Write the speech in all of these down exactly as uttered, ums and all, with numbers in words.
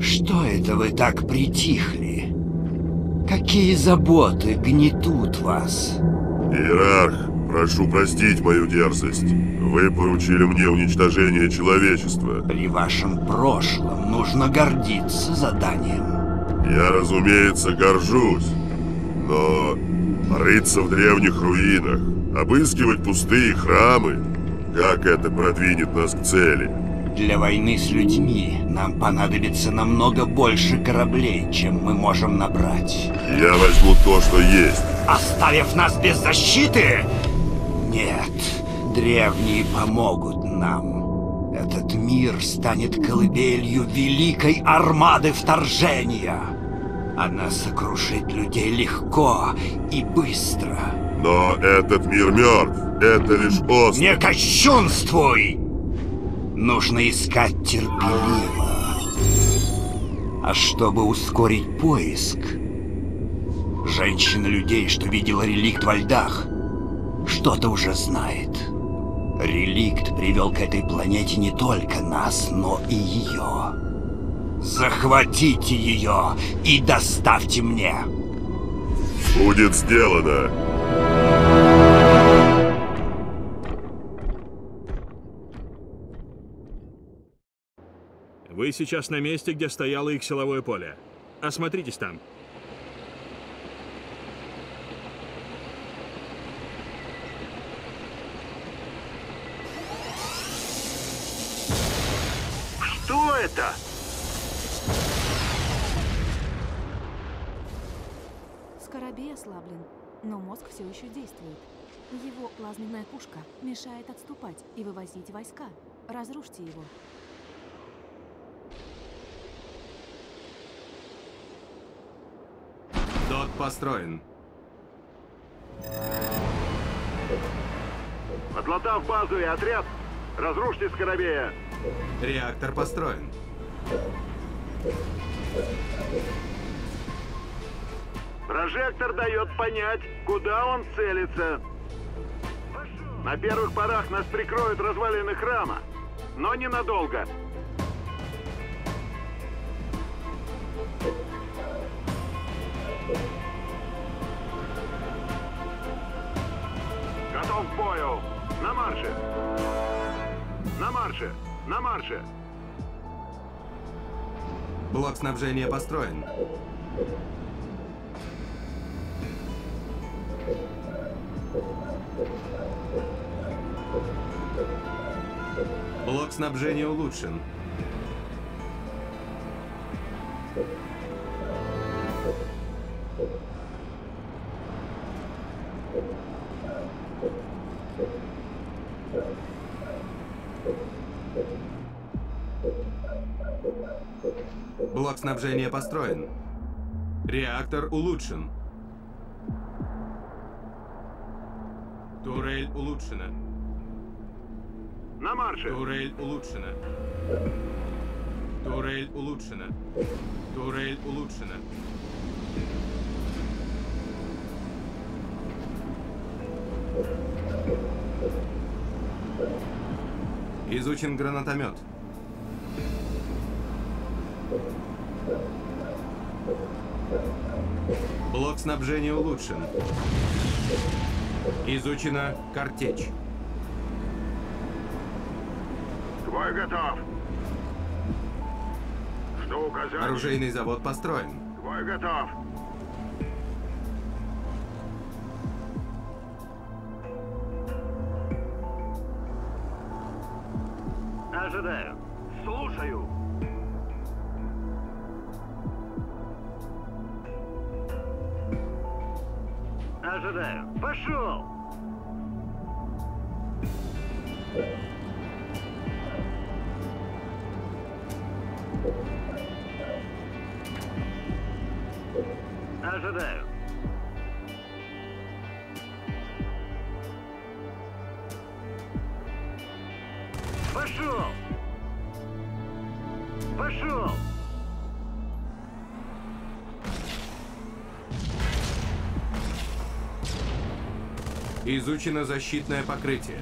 Что это вы так притихли? Какие заботы гнетут вас? Иерарх, прошу простить мою дерзость. Вы поручили мне уничтожение человечества. При вашем прошлом нужно гордиться заданием. Я, разумеется, горжусь. Но рыться в древних руинах, обыскивать пустые храмы, как это продвинет нас к цели? Для войны с людьми нам понадобится намного больше кораблей, чем мы можем набрать. Я возьму то, что есть. Оставив нас без защиты? Нет, древние помогут нам. Этот мир станет колыбелью великой армады вторжения. Она сокрушит людей легко и быстро. Но этот мир мертв. Это лишь остров. Не кощунствуй! Нужно искать терпеливо. А чтобы ускорить поиск, женщина людей, что видела реликт во льдах, что-то уже знает. Реликт привел к этой планете не только нас, но и ее. Захватите ее и доставьте мне. Будет сделано. Вы сейчас на месте, где стояло их силовое поле. Осмотритесь там. Что это? Скоробей ослаблен, но мозг все еще действует. Его плазменная пушка мешает отступать и вывозить войска. Разрушьте его. Дот построен. Отлатав базу и отряд, разрушьте Скоробея. Реактор построен. Прожектор дает понять, куда он целится. На первых порах нас прикроют развалины храма, но ненадолго. Готов к бою! На марше! На марше! На марше! Блок снабжения построен. Блок снабжения улучшен. Блок снабжения построен. Реактор улучшен. Турель улучшена. На марше! Турель улучшена. Турель улучшена. Турель улучшена. Изучен гранатомет. Блок снабжения улучшен. Изучена картечь. Бой готов. Жду указаний. Оружейный завод построен. Бой готов. Ожидаю. Слушаю. Ожидаю. Пошел! Ожидаю. Пошел! Пошел! Изучено защитное покрытие.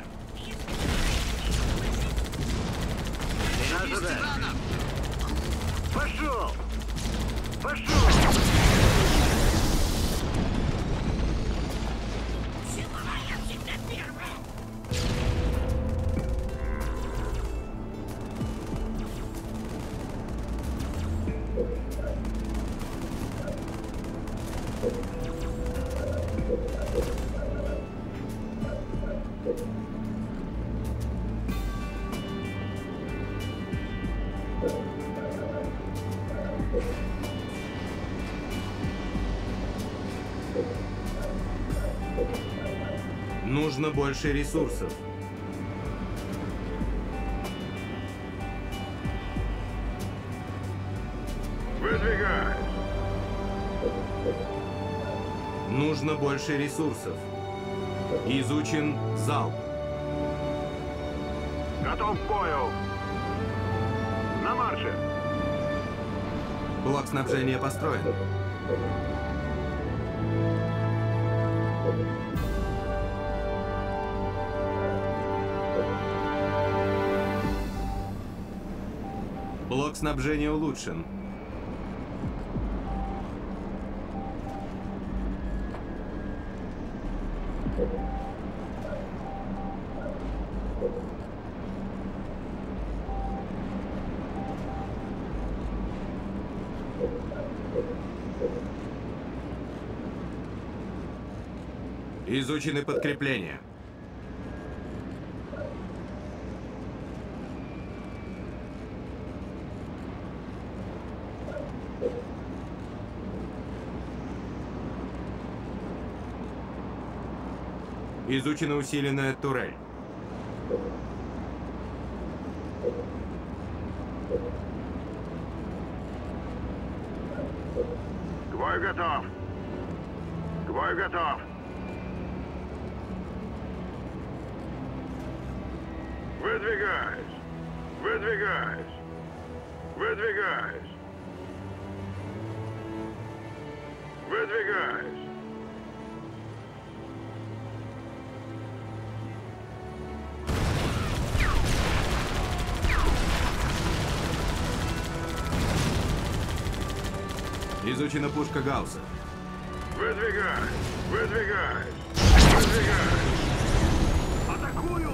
Ожидаю. Пошел! Пошел! Нужно больше ресурсов. Выдвигай! Нужно больше ресурсов. Изучен залп. Готов к бою! На марше! Блок снабжения построен. Блок снабжения улучшен. Изучены подкрепления. Изучена усиленная турель. К бою готов! К бою готов! Выдвигаюсь! Выдвигаюсь! Выдвигаюсь! Выдвигаюсь! Изучена пушка Гаусса. Выдвигаюсь! Выдвигаюсь! Выдвигаюсь! Атакую!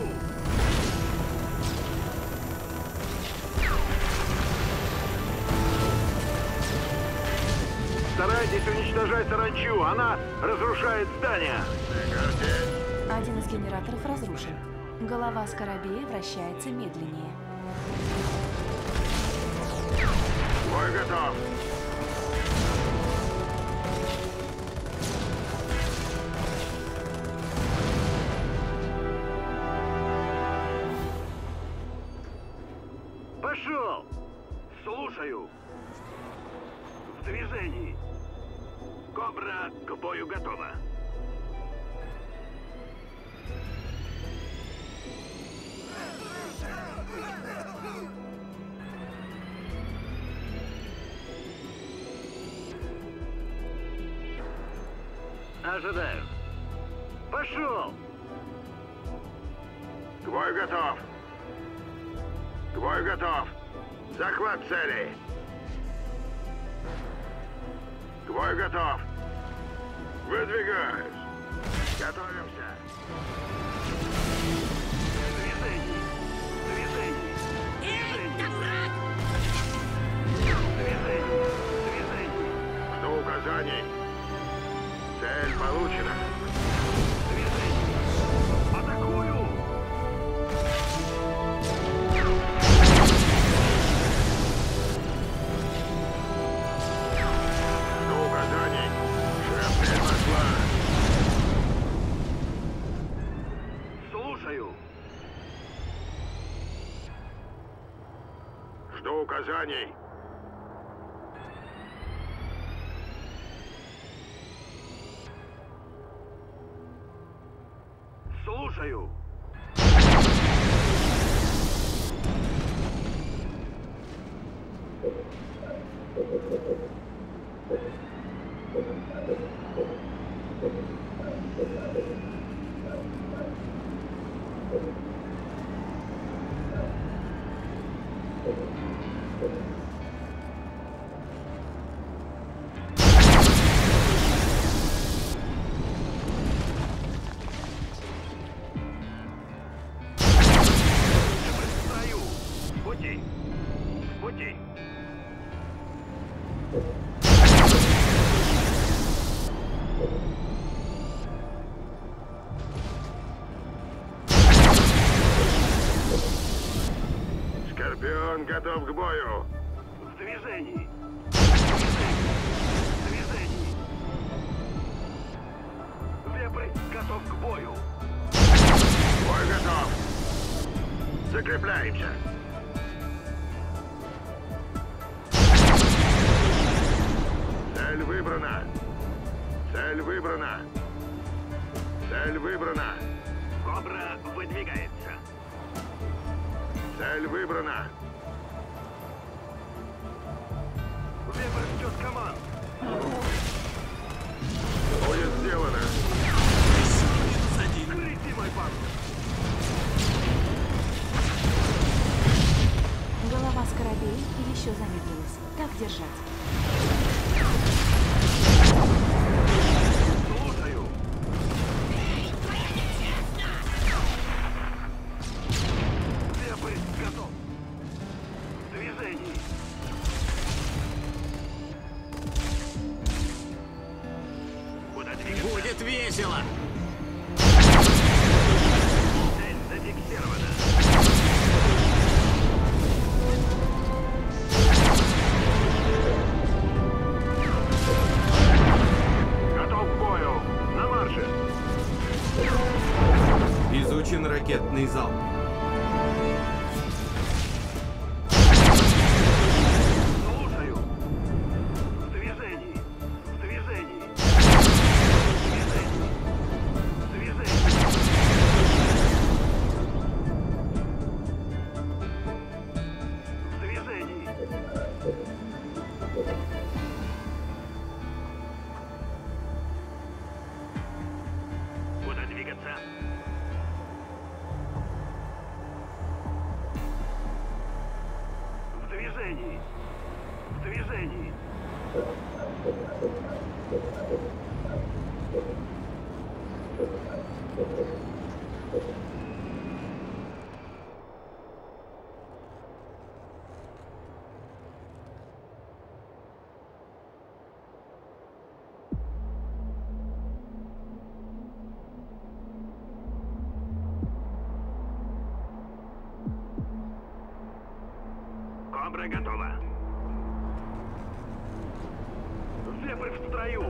Старайтесь уничтожать саранчу, она разрушает здание. Один из генераторов разрушен. Голова скоробея вращается медленнее. Бой готов. Пошел! Слушаю. В движении. Кобра к бою готова. Ожидаю. Пошел! К бою готов. К бою готов. Захват цели. К бою готов. Выдвигаюсь. Готовимся. Движение. Движение. Движение. Движение. Движение. Жду указаний. Цель получена. Движение. Атакую. Жду указаний. Шрапнель пошла. Слушаю. Жду указаний. Слушаю. Скорпион готов к бою. В движении. В движении. Вепрь готов к бою. Бой готов. Закрепляемся. Цель выбрана. Цель выбрана. Цель выбрана. Кобра выдвигается. Цель выбрана. Вепрь ждет команд. Будет сделано. Прийти, мой парень. Голова скоробея еще замедлилась. Как держать? Слушаю. Вепрь готов. В движении. Куда двигаться? Будет весело! Цель зафиксирована. Готов к бою. На марше. Изучен ракетный залп. Слушаю. В движении. В движении. В движении. В движении. В движении. Куда двигаться? В движении. В движении. Кобра готова. Вепрь в строю.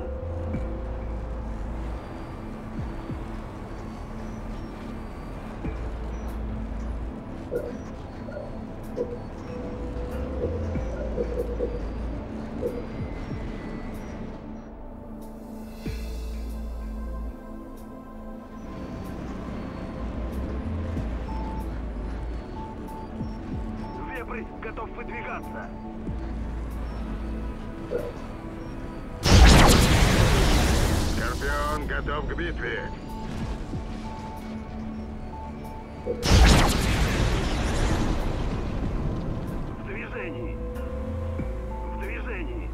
Вепрь готов выдвигаться. Скорпион готов к битве. В движении. В движении.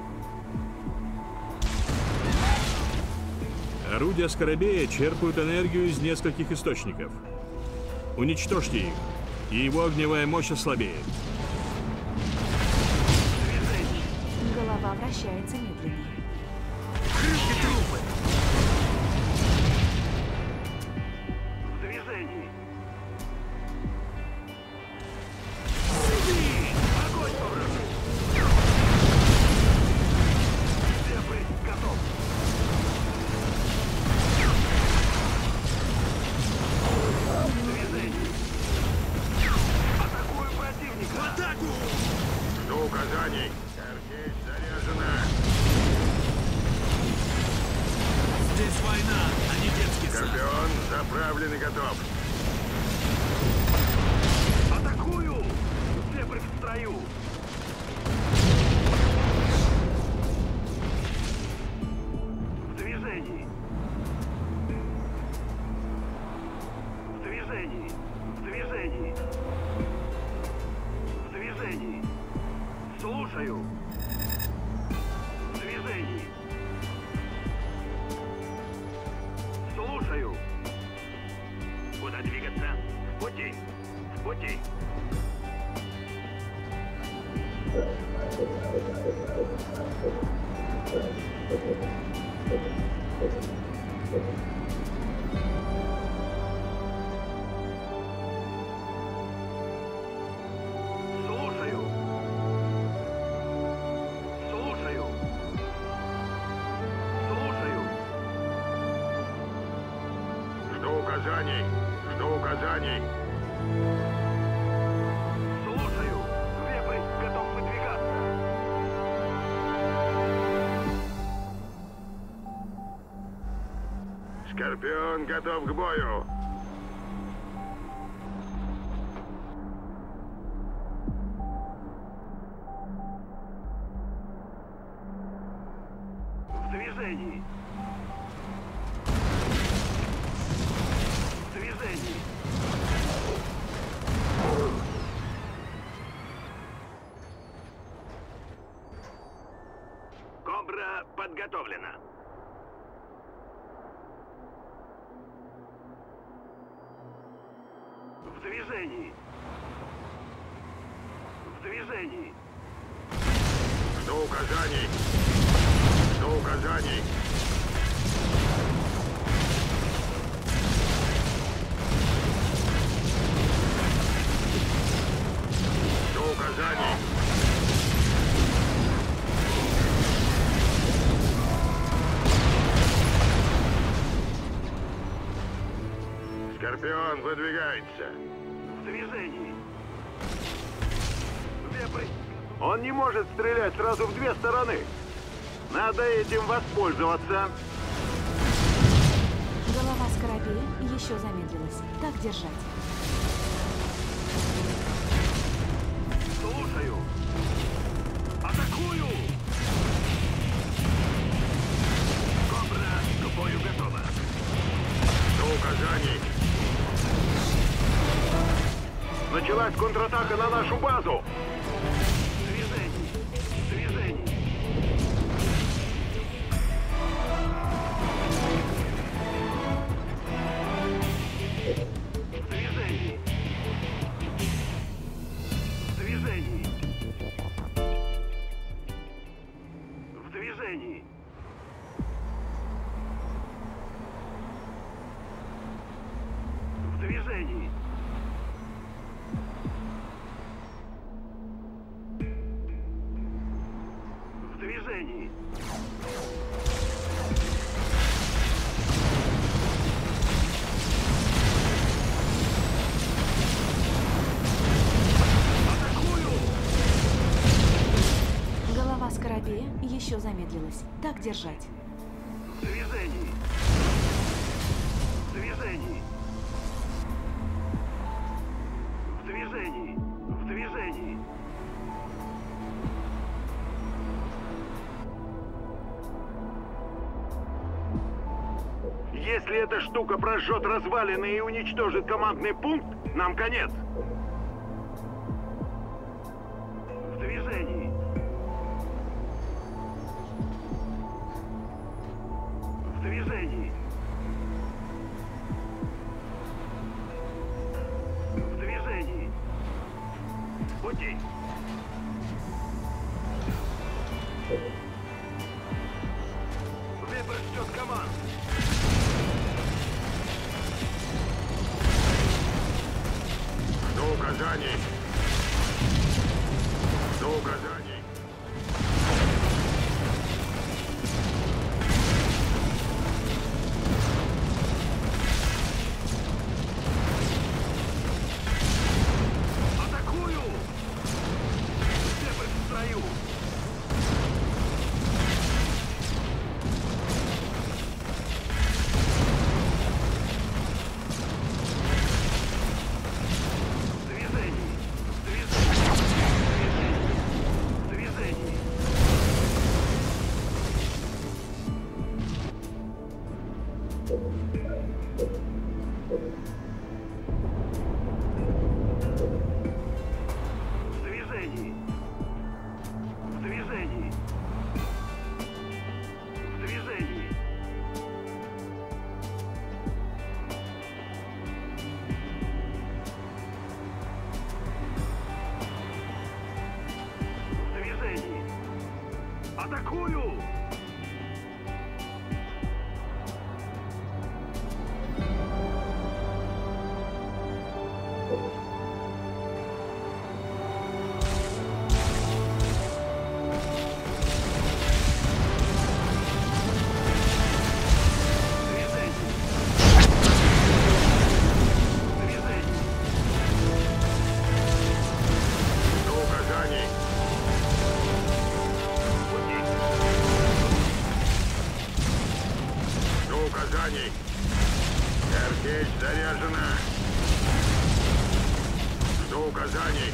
Орудия скоробея черпают энергию из нескольких источников. Уничтожьте их, и его огневая мощь ослабеет. Голова вращается медленнее. В движении. Огонь по врагу. Вепрь готов. В движении. Атакую противника. В атаку! Жду указаний. Картечь заряжена. Здесь война, а не детский сад. Скорпион заправлен и готов. Атакую! Вепрь в строю. В движении. В движении. В движении. В движении. Слушаю. В движении. Слушаю. Куда двигаться? В пути. В пути. Слушаю. Слушаю. Слушаю. Жду указаний. Жду указаний. Слушаю. Вепрь готов выдвигаться. Скорпион готов к бою. В движении. В движении. Кобра подготовлена. В движении. В движении. Жду указаний. Жду указаний. Жду указаний. Скорпион выдвигается. В движении. Вепрь. Он не может стрелять сразу в две стороны. Надо этим воспользоваться. Голова Скоробея еще замедлилась. Так держать. Слушаю. Атакую! Кобра к бою готова. До указаний. Началась контратака на нашу базу. Движение. Движение. Движение. Движение. В движении. В движении. В движении. Атакую! Голова Скоробея еще замедлилась. Так держать. В движении. В движении. В движении. В движении. Если эта штука прожжет развалины и уничтожит командный пункт, нам конец. В движении. В движении. В движении. В пути. Вепрь ждет команд. Жду указаний. Жду указаний. Атакую! Вепрь в строю. Движение. Движение. Движение. В движении. В движении. В движении. В движении. Атакую! Жду указаний. Картечь заряжена. Жду указаний.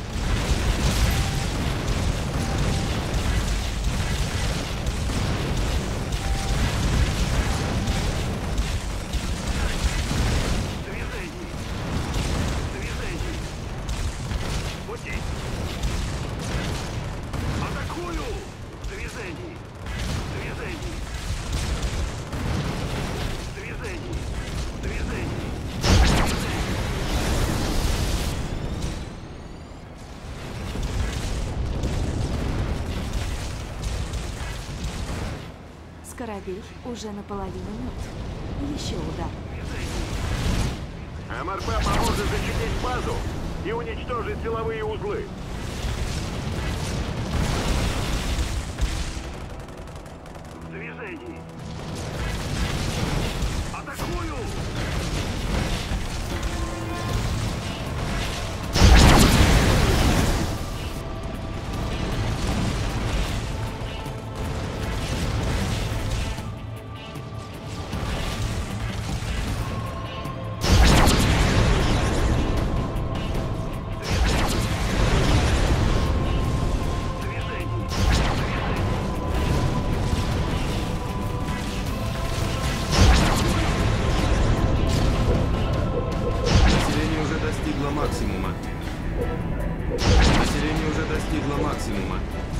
Движение. Движение. Пути. Атакую. Движение. Движение. Движение. Движение. Скоробей уже наполовину мертв. Еще удар. МРП поможет защитить базу и уничтожить силовые узлы. Движение. Атакую! Население уже достигло максимума. Население уже достигло максимума.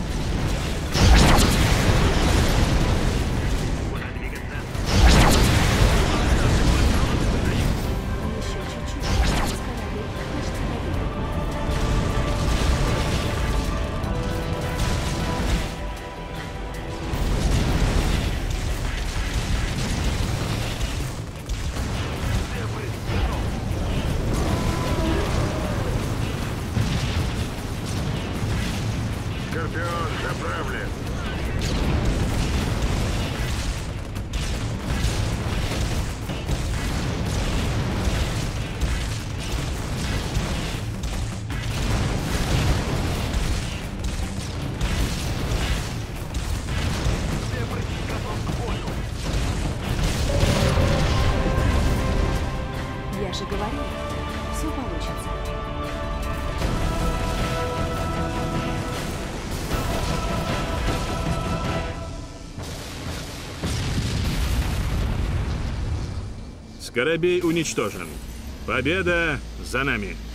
Еще чуть-чуть. Скоробей почти добит. Скорпион заправлен. Я же говорил, все получится. Скоробей уничтожен. Победа за нами.